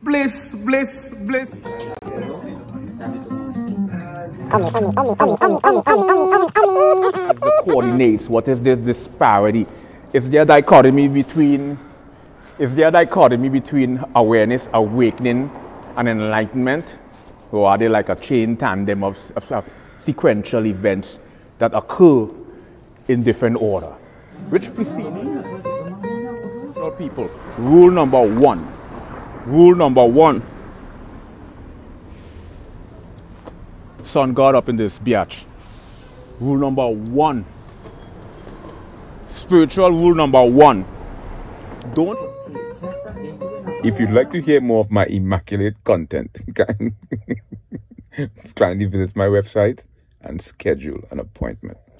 Bliss, bliss, bliss. The coordinates. What is this disparity? Is there a dichotomy between awareness, awakening, and enlightenment? Or are they like a chain tandem of sequential events that occur in different order? Which preceding people? Rule number one. Sun God up in this biatch. Rule number one. Spiritual rule number one. Don't. If you'd like to hear more of my immaculate content, kindly visit my website and schedule an appointment.